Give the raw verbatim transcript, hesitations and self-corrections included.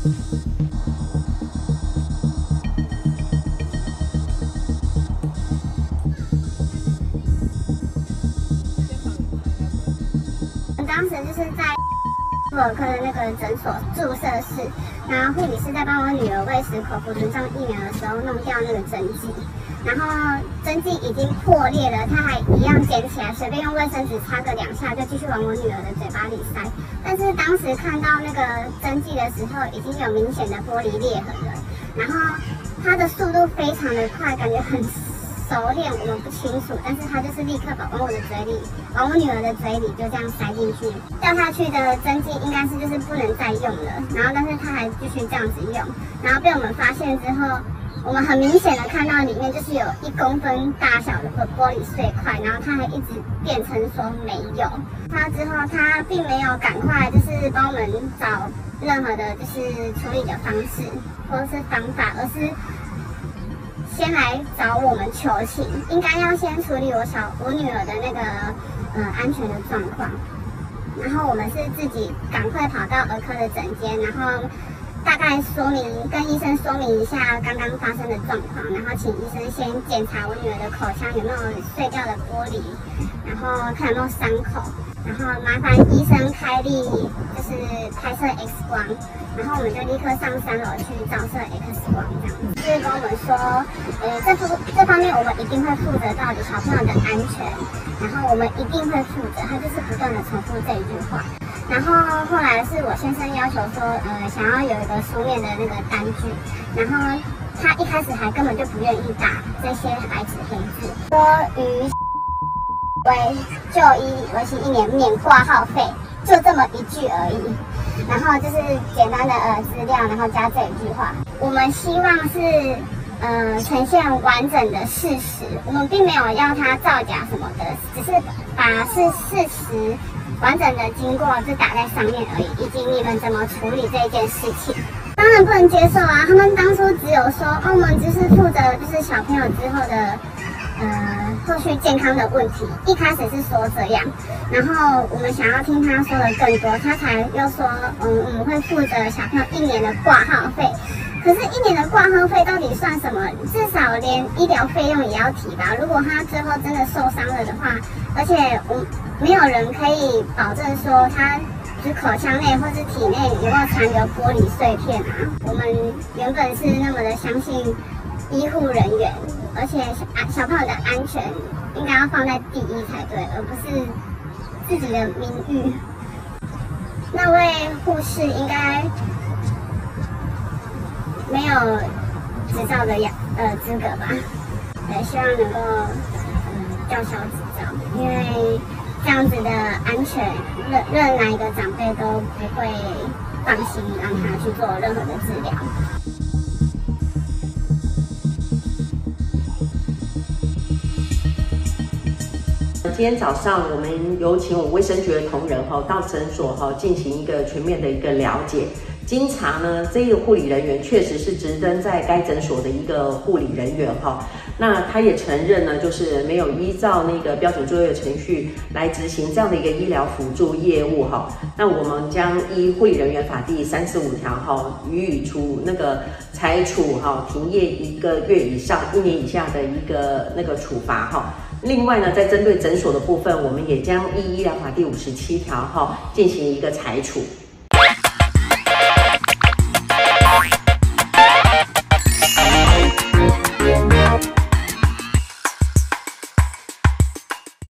当时就是在妇儿科的那个诊所注射室，然后护理师在帮我女儿喂食口服臀状疫苗的时候弄掉那个针剂，然后针剂已经破裂了，他还一样捡起来，随便用卫生纸擦个两下就继续往我女儿的嘴巴里塞。但是当时看到那个针剂的时候，已经有明显的玻璃裂痕了，然后他的速度非常的快，感觉很熟练，我们不清楚，但是他就是立刻把往我的嘴里，往我女儿的嘴里就这样塞进去。掉下去的针剂应该是就是不能再用了，然后但是他还继续这样子用，然后被我们发现之后，我们很明显的看到里面就是有一公分大小的玻璃碎块，然后他还一直辩称说没有。他之后他并没有赶快就是帮我们找任何的就是处理的方式或是方法，而是先来找我们求情，应该要先处理我小我女儿的那个呃安全的状况。然后我们是自己赶快跑到儿科的诊间，然后大概说明跟医生说明一下刚刚发生的状况，然后请医生先检查我女儿的口腔有没有碎掉的玻璃，然后看有没有伤口，然后麻烦医生开立就是拍摄 X 光，然后我们就立刻上三楼去照射 X 光，这样子就是跟我们说，呃，这方这方面我们一定会负责到底小朋友的安全，然后我们一定会负责，他就是不断的重复这一句话。然后后来是我先生要求说，呃，想要有一个书面的那个单据，然后他一开始还根本就不愿意打这些白纸黑字，说于为就医为期一年免挂号费，就这么一句而已。然后就是简单的呃资料，然后加这一句话。我们希望是呃呈现完整的事实，我们并没有要他造假什么的，只是把是事实完整的经过就打在上面而已，以及你们怎么处理这件事情。当然不能接受啊！他们当初只有说，哦，我们只是负责就是小朋友之后的呃后续健康的问题，一开始是说这样，然后我们想要听他说的更多，他才又说，嗯，我们会负责小朋友一年的挂号费。可是，一年的挂号费到底算什么？至少连医疗费用也要提吧。如果他最后真的受伤了的话，而且我没有人可以保证说他就是口腔内或是体内有没有残留玻璃碎片啊。我们原本是那么的相信医护人员，而且小小朋友的安全应该要放在第一才对，而不是自己的名誉。那位护士应该没有执照的养呃资格吧？呃，希望能够嗯吊销执照，因为这样子的安全，任任哪一个长辈都不会放心让他去做任何的治疗。 今天早上我们有请我卫生局的同仁哈到诊所哈进行一个全面的一个了解。经查呢，这个护理人员确实是执登在该诊所的一个护理人员哈。那他也承认呢，就是没有依照那个标准作业程序来执行这样的一个医疗辅助业务哈。那我们将依护理人员法第三十五条哈，予以处那个裁处哈停业一个月以上一年以下的一个那个处罚哈。另外呢，在针对诊所的部分，我们也将依医疗法第五十七条哈进行一个裁处。